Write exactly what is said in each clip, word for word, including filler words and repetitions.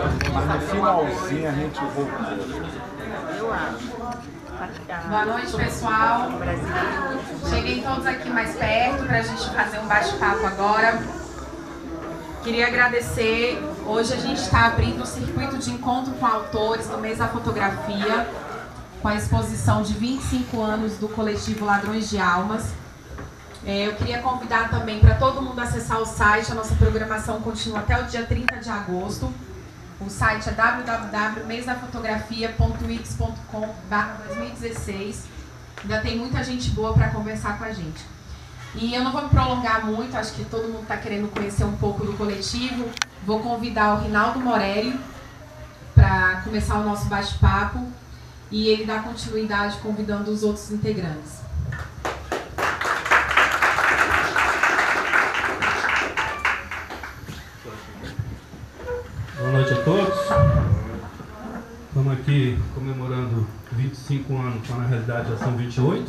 Mas no finalzinho a gente voltou. Eu acho. Boa noite, pessoal. Cheguem todos aqui mais perto para a gente fazer um bate-papo agora. Queria agradecer. Hoje a gente está abrindo o circuito de encontro com autores do mês da fotografia, com a exposição de vinte e cinco anos do coletivo Ladrões de Almas. É, eu queria convidar também para todo mundo acessar o site. A nossa programação continua até o dia trinta de agosto. O site é w w w ponto mês da fotografia ponto wix ponto com barra dois mil e dezesseis. Ainda tem muita gente boa para conversar com a gente. E eu não vou me prolongar muito, acho que todo mundo está querendo conhecer um pouco do coletivo. Vou convidar o Rinaldo Morelli para começar o nosso bate-papo e ele dá continuidade convidando os outros integrantes. Boa noite a todos. Estamos aqui comemorando vinte e cinco anos, quando na realidade já são vinte e oito.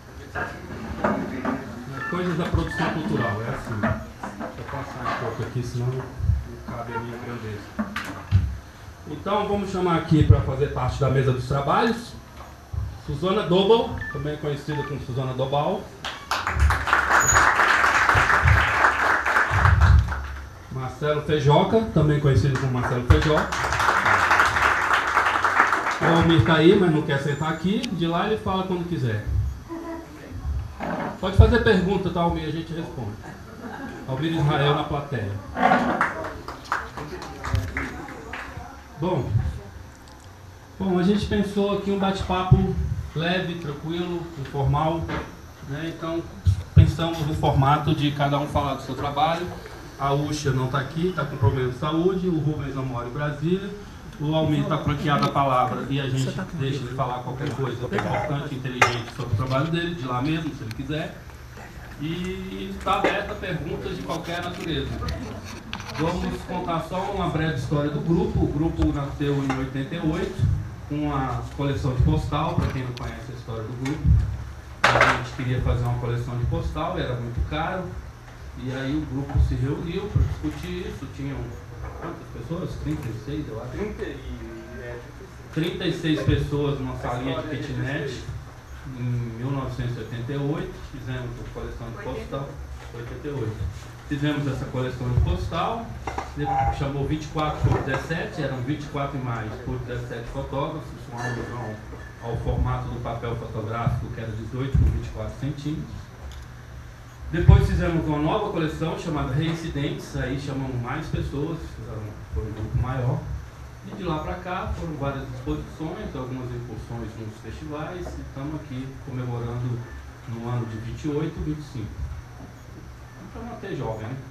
Coisas da produção cultural, é assim. Deixa eu passar um pouco aqui, senão não cabe a minha grandeza. Então vamos chamar aqui para fazer parte da mesa dos trabalhos Suzana Dobal, também conhecida como Suzana Dobal. Marcelo Feijoca, também conhecido como Marcelo Feijoca. O Almir está aí, mas não quer sentar aqui. De lá ele fala quando quiser. Pode fazer pergunta, tá, Almir? A gente responde. Almir Israel na plateia. Bom, bom, a gente pensou aqui um bate-papo leve, tranquilo, informal, né? Então pensamos no formato de cada um falar do seu trabalho. A Uxa não está aqui, está com problema de saúde. O Rubens não mora em Brasília. O Almir está franqueado a palavra e a gente deixa ele falar qualquer coisa importante, inteligente sobre o trabalho dele, de lá mesmo, se ele quiser. E está aberta a perguntas de qualquer natureza. Vamos contar só uma breve história do grupo. O grupo nasceu em oitenta e oito, com a coleção de postal, para quem não conhece a história do grupo. A gente queria fazer uma coleção de postal, era muito caro. E aí o grupo se reuniu para discutir isso. Tinham quantas pessoas? trinta e seis, eu acho. trinta e seis pessoas numa salinha de kitnet em mil novecentos e oitenta e oito. Fizemos a coleção de postal. oitenta e oito. Fizemos essa coleção de postal. Chamou vinte e quatro por dezessete, eram vinte e quatro imagens por dezessete fotógrafos, uma alusão ao formato do papel fotográfico, que era dezoito por vinte e quatro centímetros. Depois fizemos uma nova coleção chamada Reincidentes, aí chamamos mais pessoas, foi um grupo maior. E de lá para cá foram várias exposições, algumas incursões nos festivais, e estamos aqui comemorando no ano de vinte e oito e vinte e cinco. Para manter jovem, né?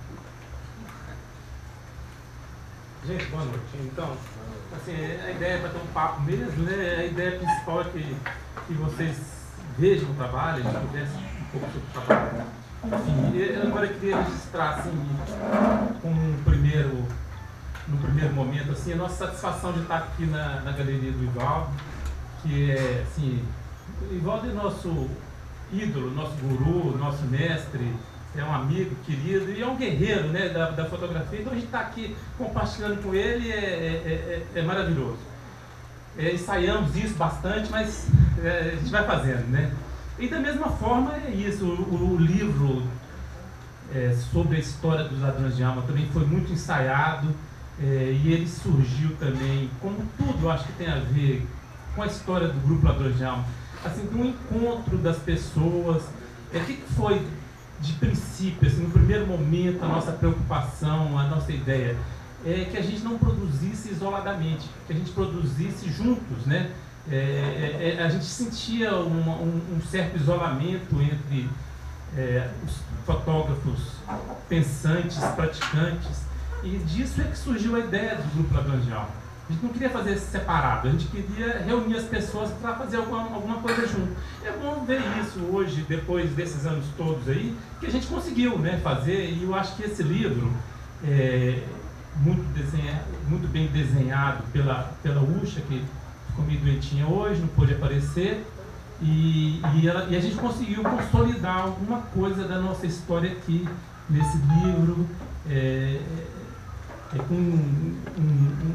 Gente, boa noite. Então, assim, a ideia é para ter um papo mesmo, né? A ideia principal é que, que vocês vejam o trabalho, a gente converse um pouco sobre o trabalho. Assim, eu agora queria registrar, assim, um primeiro, no primeiro momento, assim, a nossa satisfação de estar aqui na, na galeria do Ivaldo, que é, assim, o Ivaldo é nosso ídolo, nosso guru, nosso mestre, é um amigo querido e é um guerreiro, né, da, da fotografia. Então a gente está aqui compartilhando com ele, é, é, é, é maravilhoso. É, ensaiamos isso bastante, mas é, a gente vai fazendo, né? E da mesma forma é isso, o, o livro é, sobre a história dos Ladrões de Alma também foi muito ensaiado, é, e ele surgiu também, como tudo eu acho que tem a ver com a história do grupo Ladrões de Alma, assim, do encontro das pessoas. É, o que foi de princípio, assim, no primeiro momento, a nossa preocupação, a nossa ideia é que a gente não produzisse isoladamente, que a gente produzisse juntos, né? É, é, a gente sentia uma, um, um certo isolamento entre é, os fotógrafos pensantes, praticantes, e disso é que surgiu a ideia do grupo Ladrões de Alma. A gente não queria fazer separado, a gente queria reunir as pessoas para fazer alguma, alguma coisa junto. É bom ver isso hoje, depois desses anos todos aí, que a gente conseguiu, né, fazer, e eu acho que esse livro é muito, desenha, muito bem desenhado pela, pela Uxa, que ficou meio doentinha hoje, não pôde aparecer, e, e, ela, e a gente conseguiu consolidar alguma coisa da nossa história aqui nesse livro, é, é, com um, um, um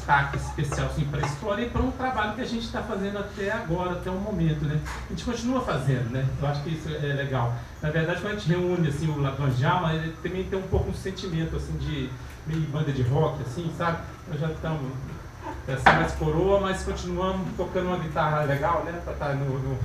destaque especial assim, para a história e para um trabalho que a gente está fazendo até agora, até o momento, né? A gente continua fazendo, né? Eu acho que isso é legal. Na verdade, quando a gente reúne assim, o Ladrões de Alma, ele também tem um pouco um sentimento assim, de meio banda de rock, assim, sabe? Nós já estamos assim, mais coroa, mas continuamos tocando uma guitarra legal, né? Para estar no, no,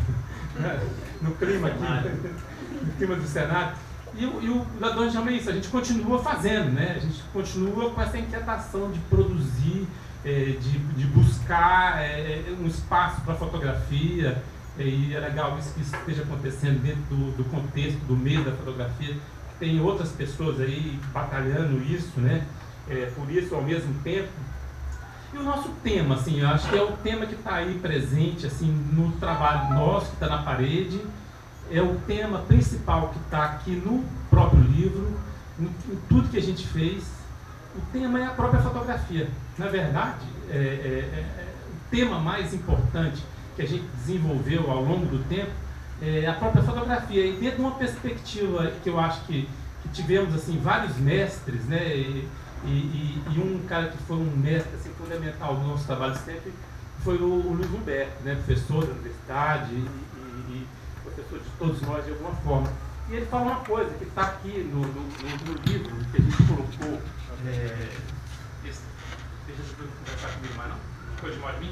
no clima aqui, no clima do cenário. E, e o Ladrões de Alma é isso, a gente continua fazendo, né? A gente continua com essa inquietação de produzir, é, de, de buscar é, um espaço para fotografia, é, e é legal isso que isso esteja acontecendo dentro do, do contexto, do meio da fotografia. Tem outras pessoas aí batalhando isso, né? É, por isso, ao mesmo tempo. E o nosso tema, assim, eu acho que é o tema que está aí presente, assim, no trabalho nosso, que está na parede. É o tema principal que está aqui no próprio livro, em, em tudo que a gente fez. O tema é a própria fotografia. Na verdade, é, é, é, o tema mais importante que a gente desenvolveu ao longo do tempo é a própria fotografia. E dentro de uma perspectiva que eu acho que, que tivemos assim, vários mestres, né? E, e, e um cara que foi um mestre assim, fundamental no nosso trabalho sempre foi o, o Luiz Humberto, né? Professor da universidade e, e, e professor de todos nós de alguma forma. E ele fala uma coisa que está aqui no, no, no, no livro, que a gente colocou. É, esse, deixa eu conversar comigo mais, não? Ficou de mal de mim?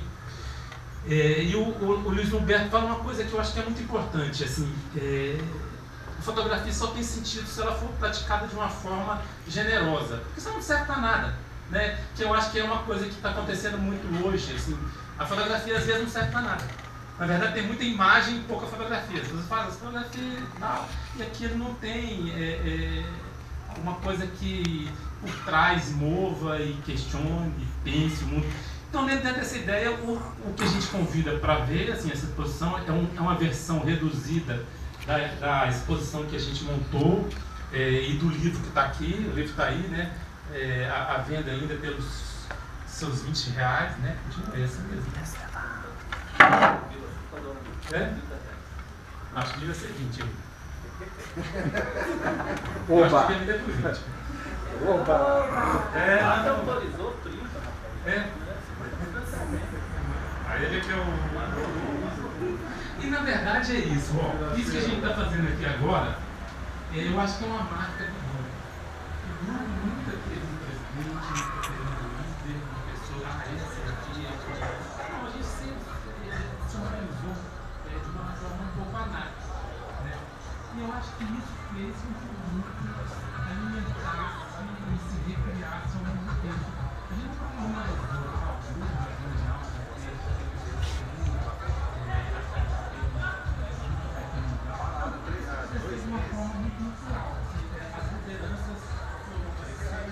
É, e o, o, o Luiz Humberto fala uma coisa que eu acho que é muito importante. Assim, é, a fotografia só tem sentido se ela for praticada de uma forma generosa. Porque isso não serve para nada. Né? Que eu acho que é uma coisa que está acontecendo muito hoje. Assim, a fotografia às vezes não serve para nada. Na verdade, tem muita imagem e pouca fotografia. As pessoas falam, fotografia e tal, e aquilo não tem é, é, uma coisa que por trás mova e questione, e pense o mundo. Então, dentro dessa ideia, o, o que a gente convida para ver assim, essa exposição é, um, é uma versão reduzida da, da exposição que a gente montou é, e do livro que está aqui. O livro está aí, né? É, a, a venda ainda pelos seus vinte reais, né? É essa mesmo. É? Acho que devia ser vinte. Oba! Acho que devia ser vinte. Oba! É, Até autorizou trinta. é. Aí ele que é o. E na verdade é isso, ó. Isso que a gente está fazendo aqui agora, eu acho que é uma marca de nome. Nunca teve um presidente, nunca teve um líder, uma pessoa, ah, esse aqui é. Não, a gente sempre se organizou é, de uma forma um pouco anárquica, né? E eu acho que isso fez com que o grupo alimentasse e se recriasse ao mesmo tempo. A gente não tem mais local, de uma forma muito natural. As lideranças foram aparecendo,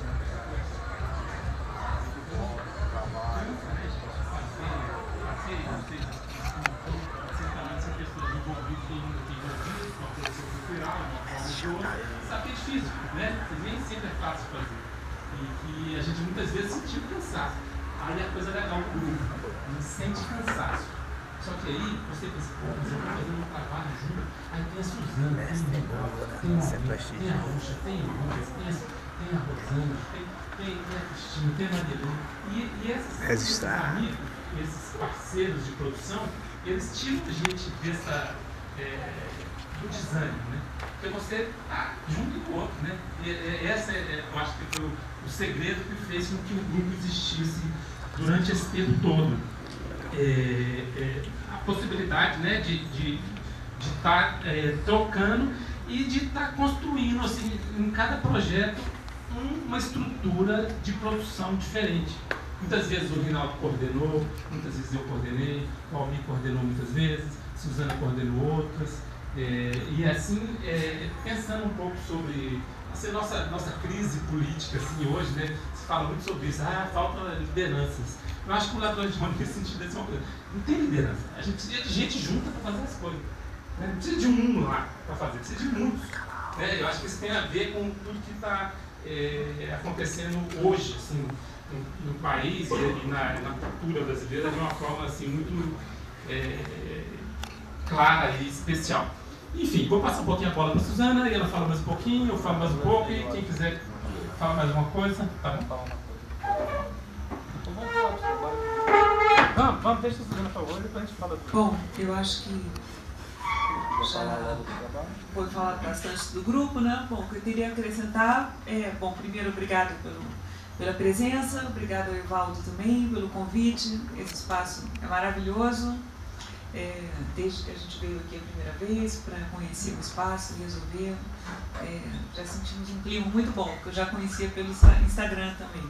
sabe que é difícil, né? Nem sempre é fácil fazer. E que a gente muitas vezes sentiu cansaço. Aí a coisa legal do grupo, a gente sente cansaço. Só que aí você pensa, pô, mas eu estou fazendo um trabalho junto. Aí tem a Suzana, tem o Legal, tem o Almir, tem a Rocha, tem o Lucas, tem, tem a Rosana, tem, tem, tem a Cristina, tem a Marilene. E, e esses, esses amigos, esses parceiros de produção, eles tiram a gente dessa, é, do desânimo, né? Porque você está junto com o outro, né? E, e, essa, é, eu acho que foi o, o segredo que fez com que o grupo existisse durante esse tempo todo. É, é, a possibilidade, né, de de estar tá, é, trocando e de estar tá construindo assim, em cada projeto um, uma estrutura de produção diferente. Muitas vezes o Rinaldo coordenou, muitas vezes eu coordenei, o Almir coordenou muitas vezes, Suzana coordenou outras, é, e assim, é, pensando um pouco sobre assim, nossa, nossa crise política assim, hoje, né, se fala muito sobre isso, ah, falta lideranças. Eu acho que o Ladrões de Alma, nesse sentido, é uma coisa. Não tem liderança. A gente precisa de gente junta para fazer as coisas. Né? Não precisa de um lá para fazer, precisa de muitos. Né? Eu acho que isso tem a ver com tudo que está é, acontecendo hoje, assim, no, no país e, e na, na cultura brasileira de uma forma assim, muito é, clara e especial. Enfim, vou passar um pouquinho a bola para a Suzana e ela fala mais um pouquinho, eu falo mais um pouco e quem quiser falar mais alguma coisa, tá bom? Vamos, deixa o Suzana, por favor, depois a gente fala. Bom, eu acho que já foi falar bastante do grupo, né? Bom, o que eu queria acrescentar é, bom, primeiro, obrigado pelo, pela presença, obrigado ao Evaldo também pelo convite. Esse espaço é maravilhoso. É, desde que a gente veio aqui a primeira vez para conhecer o espaço e resolver, é, já sentimos um clima muito bom, que eu já conhecia pelo Instagram também.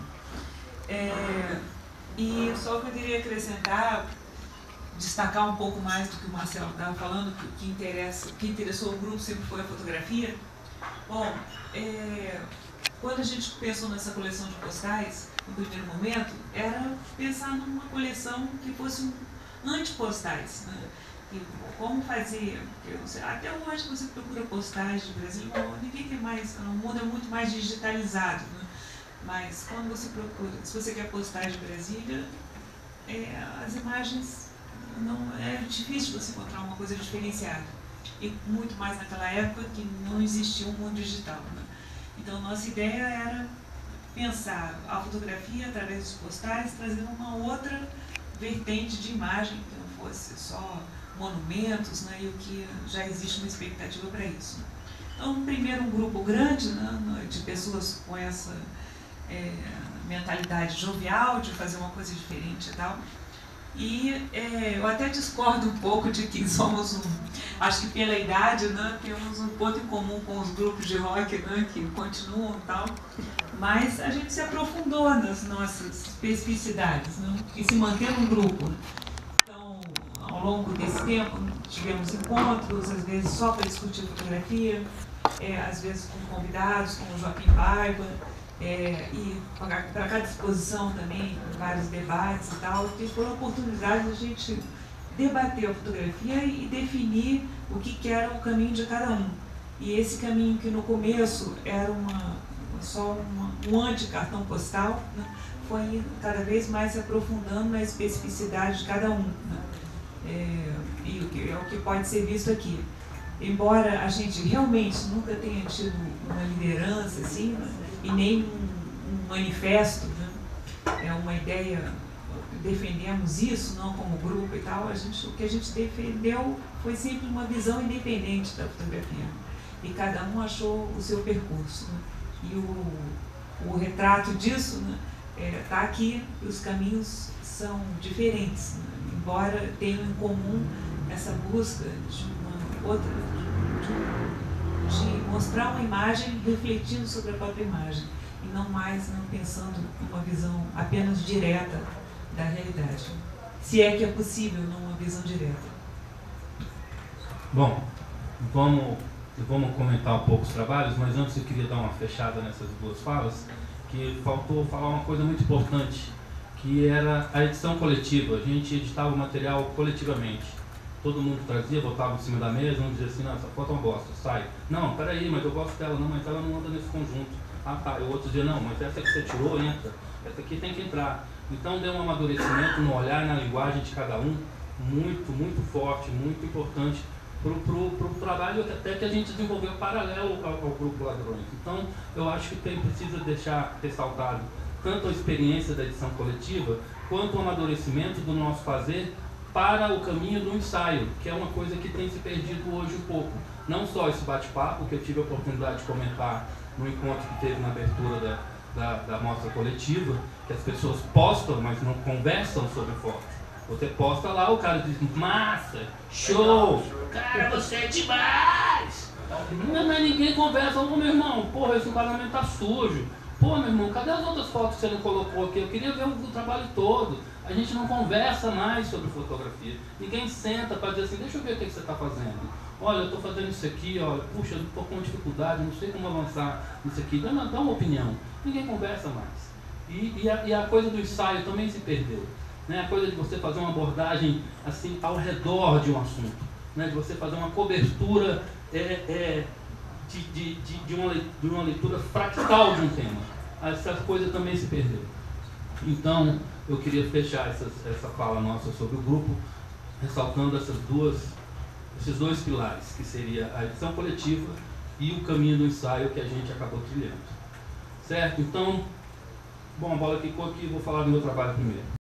É, e só que eu queria acrescentar, destacar um pouco mais do que o Marcelo estava falando, que, que, interessa, que interessou o grupo sempre foi a fotografia. Bom, é, quando a gente pensou nessa coleção de postais, no primeiro momento, era pensar numa coleção que fosse um anti-postais, né? E como fazer, sei, até hoje você procura postais de Brasil, ninguém tem mais, o mundo é muito mais digitalizado, né? Mas quando você procura, se você quer postais de Brasília, é, as imagens, não, é difícil você encontrar uma coisa diferenciada, e muito mais naquela época que não existia um mundo digital, né? Então nossa ideia era pensar a fotografia através dos postais, trazendo uma outra vertente de imagem, que não fosse só monumentos, né, e o que já existe uma expectativa para isso. Então, primeiro, um grupo grande, né, de pessoas com essa é, mentalidade jovial, de fazer uma coisa diferente e tal. E é, eu até discordo um pouco de que somos um, acho que pela idade, né, temos um ponto em comum com os grupos de rock, né, que continuam e tal, mas a gente se aprofundou nas nossas especificidades, né, e se manteve um grupo. Então, ao longo desse tempo, tivemos encontros, às vezes só para discutir fotografia, é, às vezes com convidados, como o Joaquim Paiva, É, e para cada exposição também, vários debates e tal, que foram oportunidades de a gente debater a fotografia e definir o que, que era o caminho de cada um. E esse caminho que no começo era uma, só uma, um anti-cartão postal, né, foi cada vez mais se aprofundando na especificidade de cada um, né? É, e o que, é o que pode ser visto aqui. Embora a gente realmente nunca tenha tido uma liderança assim, né, e nem um, um manifesto, né? É uma ideia, defendemos isso, não como grupo e tal, a gente, o que a gente defendeu foi sempre uma visão independente da fotografia, e cada um achou o seu percurso, né? E o, o retrato disso, né, é, tá aqui, os caminhos são diferentes, né? Embora tenham em comum essa busca de uma outra, de, de mostrar uma imagem refletindo sobre a própria imagem, e não mais não pensando numa visão apenas direta da realidade, se é que é possível numa visão direta. Bom, vamos, vamos comentar um pouco os trabalhos, mas antes eu queria dar uma fechada nessas duas falas, que faltou falar uma coisa muito importante, que era a edição coletiva. A gente editava o material coletivamente. Todo mundo trazia, botava em cima da mesa, um dizia assim, não, essa foto é uma bosta, sai. Não, peraí, mas eu gosto dela, não, mas ela não anda nesse conjunto. Ah tá, e o outro dizia, não, mas essa que você tirou, entra, essa aqui tem que entrar. Então deu um amadurecimento no olhar e na linguagem de cada um, muito, muito forte, muito importante para o trabalho até que a gente desenvolveu paralelo ao, ao Grupo Ladrões. Então eu acho que tem, precisa deixar ressaltado tanto a experiência da edição coletiva, quanto o amadurecimento do nosso fazer para o caminho do ensaio, que é uma coisa que tem se perdido hoje um pouco. Não só esse bate-papo, que eu tive a oportunidade de comentar no encontro que teve na abertura da, da, da mostra coletiva, que as pessoas postam, mas não conversam sobre foto. Você posta lá, o cara diz, massa, show, cara, você é demais. Não, mas ninguém conversa, ô meu irmão, porra, esse enquadramento tá sujo. Pô, meu irmão, cadê as outras fotos que você não colocou aqui? Eu queria ver o, o trabalho todo. A gente não conversa mais sobre fotografia. Ninguém senta para dizer assim, deixa eu ver o que, que você está fazendo. Olha, eu estou fazendo isso aqui, olha, puxa, eu estou com dificuldade, não sei como avançar nisso aqui. Dá uma, dá uma opinião. Ninguém conversa mais. E, e, a, e a coisa do ensaio também se perdeu. Né? A coisa de você fazer uma abordagem assim, ao redor de um assunto. Né? De você fazer uma cobertura é, é, de, de, de, de, uma, de uma leitura fractal de um tema. Essa coisa também se perdeu. Então, eu queria fechar essa, essa fala nossa sobre o grupo, ressaltando essas duas, esses dois pilares, que seria a edição coletiva e o caminho do ensaio que a gente acabou trilhando. Certo? Então, bom, a bola ficou aqui, vou falar do meu trabalho primeiro.